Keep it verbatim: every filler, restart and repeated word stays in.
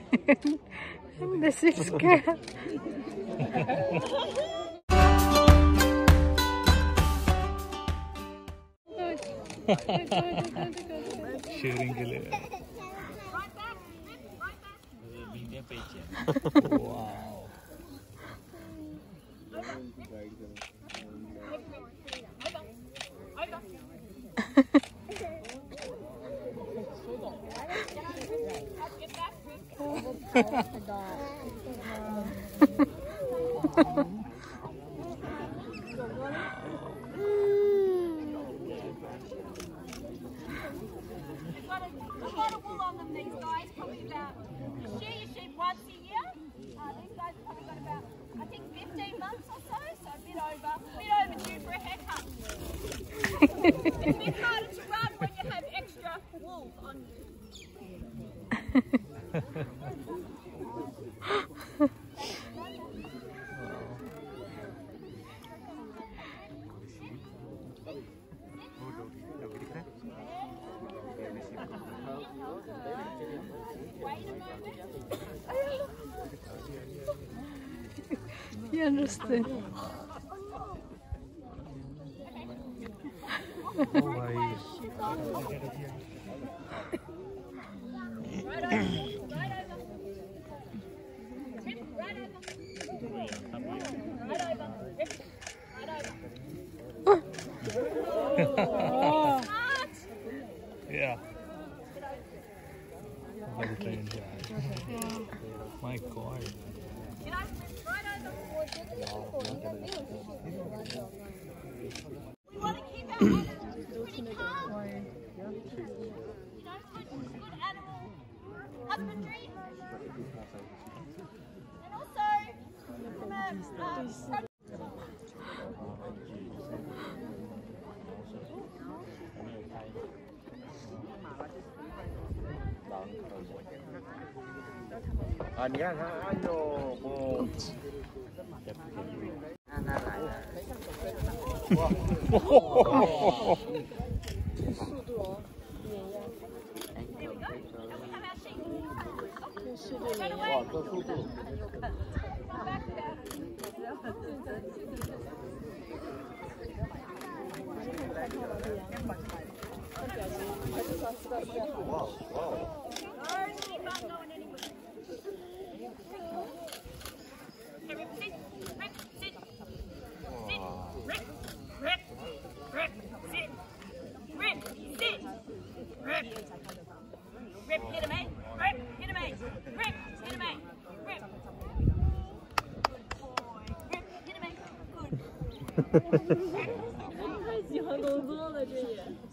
This is good. Sharing के लिए It's a bit harder to run when you have extra wool on you. You understand? Yeah. My God. We want to keep our animals pretty calm. You know, good, good animal husbandry. And also, from a, um, 아니야, 아니요, 뭐. 하나 나야. 와, 저 소도. 와, 와. Rip, hit him, eh? Rip, hit him, eh? Rip, hit him, eh? Rip. Good boy. Rip, hit him, eh? Good. 太喜欢工作了，这也。